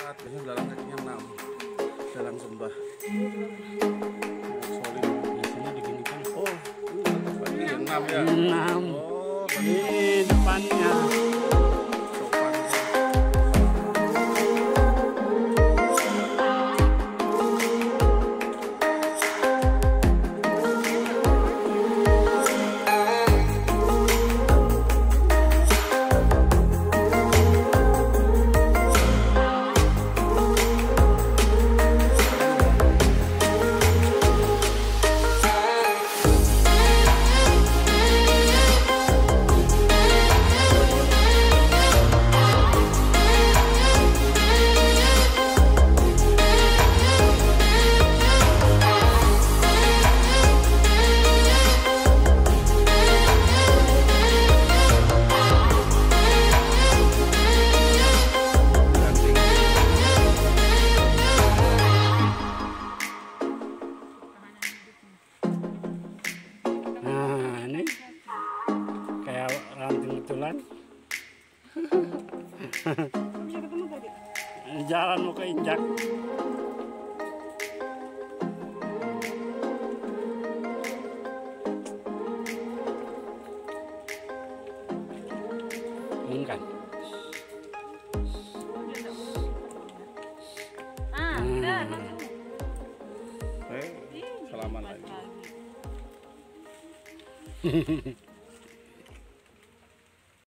4, biasanya dalam kakinya 6 dalam sembah. Solid. Biasanya diginikan. Oh, atas lagi 6 ya. 6. Oh, Ini depannya. sopan. Nah, ini kayak ranting betulan. Jalan mau keinjak. Kan? Salaman lagi.